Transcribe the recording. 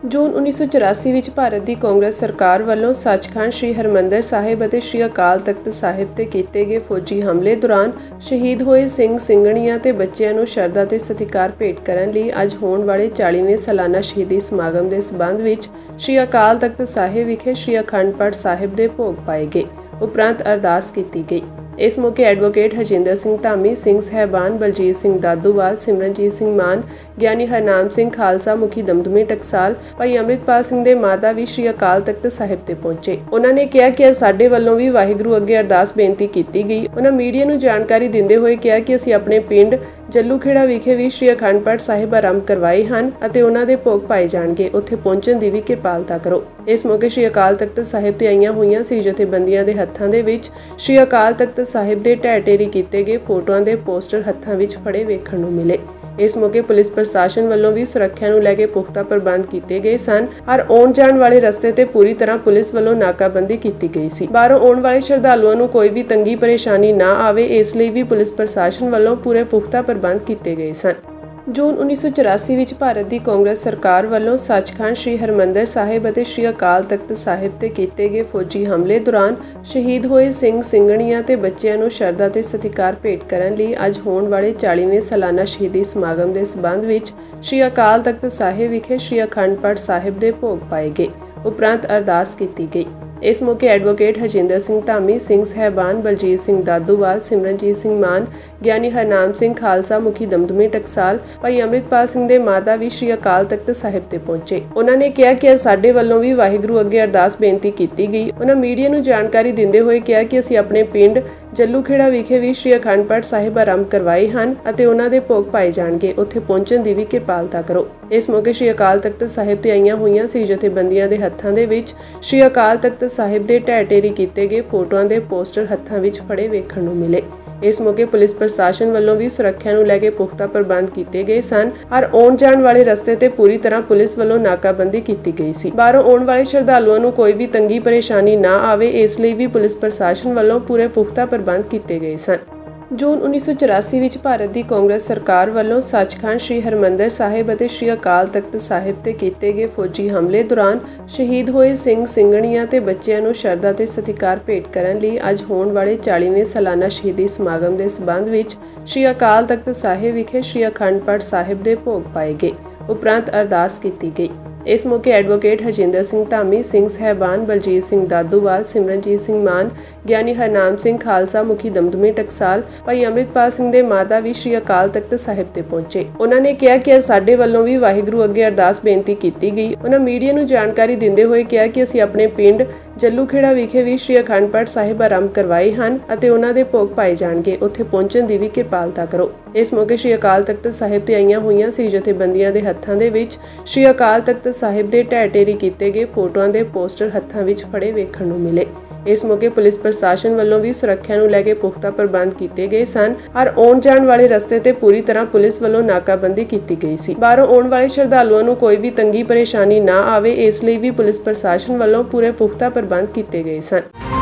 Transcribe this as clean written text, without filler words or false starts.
ਜੂਨ 1984 ਵਿੱਚ ਭਾਰਤ ਦੀ ਕਾਂਗਰਸ ਸਰਕਾਰ ਵੱਲੋਂ ਸੱਚਖੰਡ ਸ੍ਰੀ ਹਰਿਮੰਦਰ ਸਾਹਿਬ ਅਤੇ ਸ੍ਰੀ ਅਕਾਲ ਤਖਤ ਸਾਹਿਬ ਤੇ ਕੀਤੇ ਗਏ ਫੌਜੀ ਹਮਲੇ ਦੌਰਾਨ ਸ਼ਹੀਦ ਹੋਏ ਸਿੰਘ ਸਿੰਘਣੀਆਂ ਤੇ ਬੱਚਿਆਂ ਨੂੰ ਸ਼ਰਧਾ ਤੇ ਸਤਿਕਾਰ ਭੇਟ ਕਰਨ ਲਈ ਅੱਜ ਹੋਣ ਵਾਲੇ 40ਵੇਂ ਸਾਲਾਨਾ ਸ਼ਹੀਦੀ ਸਮਾਗਮ ਦੇ ਸਬੰਧ ਵਿੱਚ ਸ੍ਰੀ ਅਕਾਲ ਤਖਤ ਸਾਹਿਬ ਵਿਖੇ ਸ੍ਰੀ ਅਖੰਡ ਪਾਠ ਸਾਹਿਬ ਦੇ ਭੋਗ ਪਾਏ ਗਏ। ਉਪਰੰਤ ਅਰਦਾਸ ਕੀਤੀ ਗਈ। इस मौके एडवोकेट हरजिंदर सिंह धामी, सिंह साहबान, बलजीत सिंह दादूवाल, सिमरनजीत सिंह मान, ज्ञानी हरनाम सिंह खालसा, मुखी दमदमी टकसाल, भाई अमृतपाल सिंह दे माता भी श्री अकाल तख्त साहिब ते पहुंचे। उन्होंने कहा कि साडे वल्लों भी वाहिगुरू अगे अरदास बेनती की गई। उन्होंने मीडिया नूं जानकारी दिंदे होए कहा कि असीं अपने पिंड जल्लूखेड़ा विखे भी श्री अखंड पाठ साहिब आरंभ करवाए हैं ਅਤੇ ਉਹਨਾਂ ਦੇ ਭੋਗ ਪਾਏ ਜਾਣਗੇ। ਉੱਥੇ ਪਹੁੰਚਣ ਦੀ ਵੀ ਕਿਰਪਾਲਤਾ ਕਰੋ। ਇਸ ਮੌਕੇ श्री अकाल तख्त साहिब ਤੇ ਆਈਆਂ ਹੋਈਆਂ ਸੀ ਜਥੇਬੰਦੀਆਂ ਦੇ ਹੱਥਾਂ ਦੇ ਵਿੱਚ श्री अकाल तख्त ਸਾਹਿਬ ਦੇ ਢਹਿ ਢੇਰੀ ਕੀਤੇ ਗਏ ਫੋਟੋਆਂ ਦੇ ਪੋਸਟਰ ਹੱਥਾਂ ਵਿੱਚ ਫੜੇ ਵੇਖਣ ਨੂੰ ਮਿਲੇ। ਇਸ ਮੌਕੇ ਪੁਲਿਸ ਪ੍ਰਸ਼ਾਸਨ ਵੱਲੋਂ ਵੀ ਸੁਰੱਖਿਆ ਨੂੰ ਲੈ ਕੇ ਪੁਖਤਾ ਪ੍ਰਬੰਧ ਕੀਤੇ ਗਏ ਸਨ। ਹਰ ਆਉਣ ਜਾਣ ਵਾਲੇ ਰਸਤੇ ਤੇ ਪੂਰੀ ਤਰ੍ਹਾਂ ਪੁਲਿਸ ਵੱਲੋਂ ਨਾਕਾਬੰਦੀ ਕੀਤੀ ਗਈ ਸੀ। ਬਾਹਰੋਂ ਆਉਣ ਵਾਲੇ ਸ਼ਰਧਾਲੂਆਂ ਨੂੰ ਕੋਈ ਵੀ ਤੰਗੀ ਪਰੇਸ਼ਾਨੀ ਨਾ ਆਵੇ, ਇਸ ਲਈ ਵੀ ਪੁਲਿਸ ਪ੍ਰਸ਼ਾਸਨ ਵੱਲੋਂ ਪੂਰੇ ਪੁਖਤਾ ਪ੍ਰਬੰਧ ਕੀਤੇ ਗਏ ਸਨ। ਜੂਨ 1984 ਵਿੱਚ ਭਾਰਤ ਦੀ ਕਾਂਗਰਸ ਸਰਕਾਰ ਵੱਲੋਂ ਸੱਚਖੰਡ ਸ੍ਰੀ ਹਰਿਮੰਦਰ ਸਾਹਿਬ ਅਤੇ ਸ੍ਰੀ ਅਕਾਲ ਤਖਤ ਸਾਹਿਬ ਤੇ ਕੀਤੇ ਗਏ ਫੌਜੀ ਹਮਲੇ ਦੌਰਾਨ ਸ਼ਹੀਦ ਹੋਏ ਸਿੰਘ ਸਿੰਘਣੀਆਂ ਤੇ ਬੱਚਿਆਂ ਨੂੰ ਸ਼ਰਧਾ ਤੇ ਸਤਿਕਾਰ ਭੇਟ ਕਰਨ ਲਈ ਅੱਜ ਹੋਣ ਵਾਲੇ 40ਵੇਂ ਸਾਲਾਨਾ ਸ਼ਹੀਦੀ ਸਮਾਗਮ ਦੇ ਸਬੰਧ ਵਿੱਚ ਸ੍ਰੀ ਅਕਾਲ ਤਖਤ ਸਾਹਿਬ ਵਿਖੇ ਸ੍ਰੀ ਅਖੰਡ ਪਾਠ ਸਾਹਿਬ ਦੇ ਭੋਗ ਪਾਏ ਗਏ। ਉਪਰੰਤ ਅਰਦਾਸ ਕੀਤੀ ਗਈ। इस मौके एडवोकेट हरजिंदर सिंह धामी, सिंह साहबान, बलजीत सिंह दादूवाल, सिमरनजीत सिंह मान, ज्ञानी हरनाम सिंह खालसा, मुखी दमदमी टकसाल, भाई अमृतपाल सिंह दे माता भी श्री अकाल तख्त साहिब ते पहुंचे। उन्होंने कहा कि साडे वल्लों भी वाहिगुरू अगे अरदास बेनती की गई। उन्होंने मीडिया नूं जानकारी दिंदे होए कहा कि असीं अपने पिंड जल्लूखेड़ा विखे भी श्री अखंड पाठ साहिब आरंभ करवाए हैं ਅਤੇ ਉਹਨਾਂ ਦੇ ਭੋਗ ਪਾਏ ਜਾਣਗੇ। ਉੱਥੇ ਪਹੁੰਚਣ ਦੀ ਵੀ ਕਿਰਪਾਲਤਾ ਕਰੋ। ਇਸ ਮੌਕੇ श्री अकाल तख्त ਸਾਹਿਬ ਤੇ ਆਈਆਂ ਹੋਈਆਂ ਸੀ ਜਥੇਬੰਦੀਆਂ ਦੇ ਹੱਥਾਂ ਦੇ ਵਿੱਚ श्री अकाल तख्त ਸਾਹਿਬ ਦੇ ਢਹਿ ਢੇਰੀ ਕੀਤੇ ਗਏ ਫੋਟੋਆਂ ਦੇ ਪੋਸਟਰ ਹੱਥਾਂ ਵਿੱਚ ਫੜੇ ਵੇਖਣ ਨੂੰ ਮਿਲੇ। ਇਸ ਮੌਕੇ ਪੁਲਿਸ ਪ੍ਰਸ਼ਾਸਨ ਵੱਲੋਂ ਵੀ ਸੁਰੱਖਿਆ ਨੂੰ ਲੈ ਕੇ ਪੁਖਤਾ ਪ੍ਰਬੰਧ ਕੀਤੇ ਗਏ ਸਨ। ਹਰ ਆਉਣ ਜਾਣ ਵਾਲੇ ਰਸਤੇ ਤੇ ਪੂਰੀ ਤਰ੍ਹਾਂ ਪੁਲਿਸ ਵੱਲੋਂ ਨਾਕਾਬੰਦੀ ਕੀਤੀ ਗਈ ਸੀ। ਬਾਹਰੋਂ ਆਉਣ ਵਾਲੇ ਸ਼ਰਧਾਲੂਆਂ ਨੂੰ ਕੋਈ ਵੀ ਤੰਗੀ ਪਰੇਸ਼ਾਨੀ ਨਾ ਆਵੇ, ਇਸ ਲਈ ਵੀ ਪੁਲਿਸ ਪ੍ਰਸ਼ਾਸਨ ਵੱਲੋਂ ਪੂਰੇ ਪੁਖਤਾ ਪ੍ਰਬੰਧ ਕੀਤੇ ਗਏ ਸਨ। ਜੂਨ 1984 ਵਿੱਚ ਭਾਰਤ ਦੀ ਕਾਂਗਰਸ ਸਰਕਾਰ ਵੱਲੋਂ ਸੱਚਖੰਡ ਸ੍ਰੀ ਹਰਿਮੰਦਰ ਸਾਹਿਬ ਅਤੇ ਸ੍ਰੀ ਅਕਾਲ ਤਖਤ ਸਾਹਿਬ ਤੇ ਕੀਤੇ ਗਏ ਫੌਜੀ ਹਮਲੇ ਦੌਰਾਨ ਸ਼ਹੀਦ ਹੋਏ ਸਿੰਘ ਸਿੰਘਣੀਆਂ ਤੇ ਬੱਚਿਆਂ ਨੂੰ ਸ਼ਰਧਾ ਤੇ ਸਤਿਕਾਰ ਭੇਟ ਕਰਨ ਲਈ ਅੱਜ ਹੋਣ ਵਾਲੇ 40ਵੇਂ ਸਾਲਾਨਾ ਸ਼ਹੀਦੀ ਸਮਾਗਮ ਦੇ ਸਬੰਧ ਵਿੱਚ ਸ੍ਰੀ ਅਕਾਲ ਤਖਤ ਸਾਹਿਬ ਵਿਖੇ ਸ੍ਰੀ ਅਖੰਡ ਪਾਠ ਸਾਹਿਬ ਦੇ ਭੋਗ ਪਾਏ ਗਏ। ਉਪਰੰਤ ਅਰਦਾਸ ਕੀਤੀ ਗਈ। इस मौके एडवोकेट हरजिंदर सिंह धामी, सिंह साहबान, बलजीत सिंह दादूवाल, सिमरनजीत सिंह मान, ज्ञानी हरनाम सिंह खालसा, मुखी दमदमी टकसाल, भाई अमृतपाल सिंह दे माता भी श्री अकाल तख्त साहिब ते पहुंचे। उन्होंने कहा कि साडे वल्लों भी वाहिगुरू अगे अरदास बेनती की गई। उन्होंने मीडिया नूं जानकारी दिंदे होए कहा कि असीं अपने पिंड जल्लूखेड़ा विखे भी श्री अखंड पाठ साहिब आरंभ करवाए हैं ਅਤੇ ਉਹਨਾਂ ਦੇ ਭੋਗ ਪਾਏ ਜਾਣਗੇ। ਉੱਥੇ ਪਹੁੰਚਣ ਦੀ ਵੀ ਕਿਰਪਾਲਤਾ ਕਰੋ। ਇਸ ਮੌਕੇ श्री अकाल तख्त ਸਾਹਿਬ ਤੇ ਆਈਆਂ ਹੋਈਆਂ ਸੀ ਜਥੇਬੰਦੀਆਂ ਦੇ ਹੱਥਾਂ ਦੇ ਵਿੱਚ श्री अकाल तख्त ਸਾਹਿਬ ਦੇ ਢਹਿ ਢੇਰੀ ਕੀਤੇ ਗਏ ਫੋਟੋਆਂ ਦੇ ਪੋਸਟਰ ਹੱਥਾਂ ਵਿੱਚ ਫੜੇ ਵੇਖਣ ਨੂੰ ਮਿਲੇ। ਇਸ ਮੌਕੇ ਪੁਲਿਸ ਪ੍ਰਸ਼ਾਸਨ ਵੱਲੋਂ ਵੀ ਸੁਰੱਖਿਆ ਨੂੰ ਲੈ ਕੇ ਪੁਖਤਾ ਪ੍ਰਬੰਧ ਕੀਤੇ ਗਏ ਸਨ। ਹਰ ਆਉਣ ਜਾਣ ਵਾਲੇ ਰਸਤੇ ਤੇ ਪੂਰੀ ਤਰ੍ਹਾਂ ਪੁਲਿਸ ਵੱਲੋਂ ਨਾਕਾਬੰਦੀ ਕੀਤੀ ਗਈ ਸੀ। ਬਾਹਰੋਂ ਆਉਣ ਵਾਲੇ ਸ਼ਰਧਾਲੂਆਂ ਨੂੰ ਕੋਈ ਵੀ ਤੰਗੀ ਪਰੇਸ਼ਾਨੀ ਨਾ ਆਵੇ, ਇਸ ਲਈ ਵੀ ਪੁਲਿਸ ਪ੍ਰਸ਼ਾਸਨ ਵੱਲੋਂ ਪੂਰੇ ਪੁਖਤਾ ਪ੍ਰਬੰਧ ਕੀਤੇ ਗਏ ਸਨ।